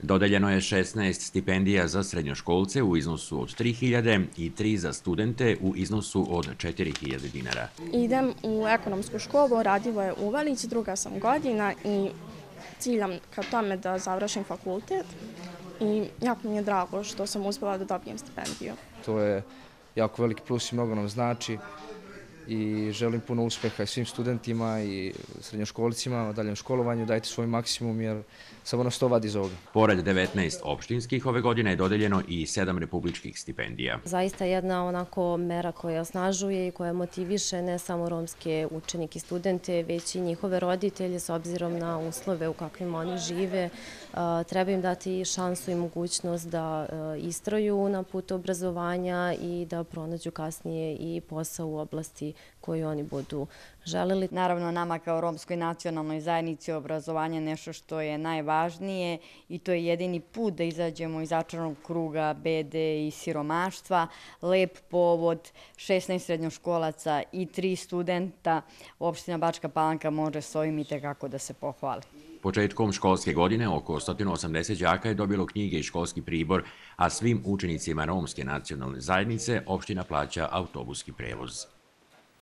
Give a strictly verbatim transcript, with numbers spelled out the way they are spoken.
Dodeljeno je šesnaest stipendija za srednjoškolce u iznosu od tri hiljade i tri za studente u iznosu od četiri hiljade dinara. Idem u ekonomsku školu, Radivo je Uvalić, druga sam godina i ciljam ka tome da završim fakultet i jako mi je drago što sam uspjela da dobijem stipendiju. To je jako veliki plus i mnogo nam znači i želim puno uspeha i svim studentima i srednjoškolcima u daljem školovanju. Dajte svoj maksimum jer samo nas to vadi iz ovoga. Pored devetnaest opštinskih, ove godine je dodeljeno i sedam republičkih stipendija. Zaista jedna onako mera koja osnažuje i koja motiviše ne samo romske učenike i studente, već i njihove roditelje s obzirom na uslove u kakvim oni žive. Treba im dati šansu i mogućnost da istraju na putu obrazovanja i da pronađu kasnije i posao u oblasti koju oni budu želeli. Naravno, nama kao romskoj nacionalnoj zajednici obrazovanje je nešto što je najvažnije i to je jedini put da izađemo iz začaranog kruga bede i siromaštva. Lep povod, šesnaest srednjoškolaca i tri studenta. Opština Bačka Palanka može s ovim i tekako da se pohvali. Početkom školske godine oko sto osamdeset đaka je dobilo knjige i školski pribor, a svim učenicima romske nacionalne zajednice opština plaća autobuski prevoz.